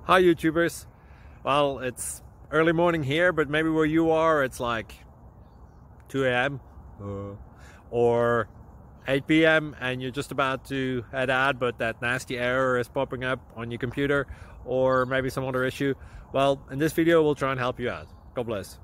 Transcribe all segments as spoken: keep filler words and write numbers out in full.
Hi YouTubers. Well, it's early morning here, but maybe where you are it's like two A M uh, or eight P M and you're just about to head out, but that nasty error is popping up on your computer, or maybe some other issue. Well, in this video we'll try and help you out. God bless.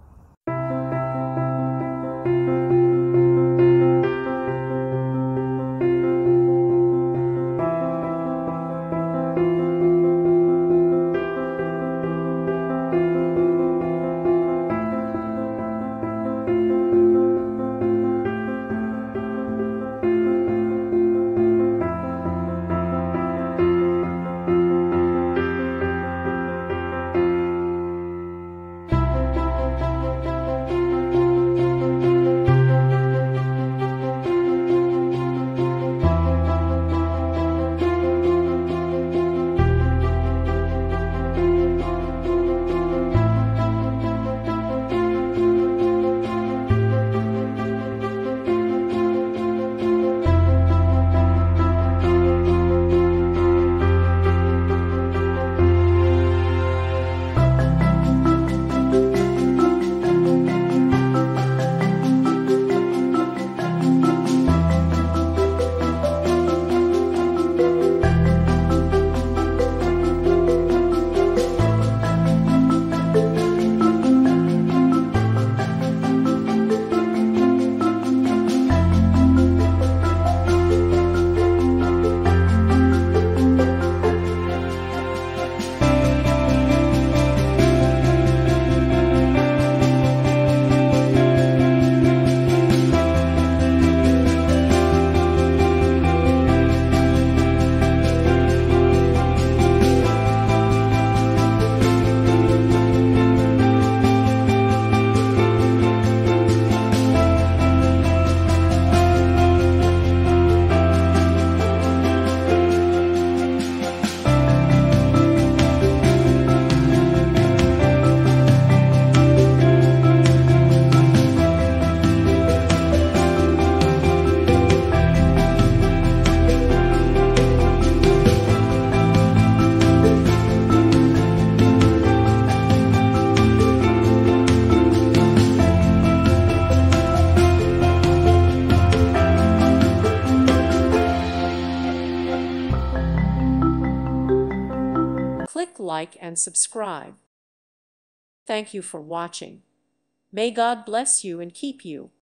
Click like and subscribe. Thank you for watching. May God bless you and keep you.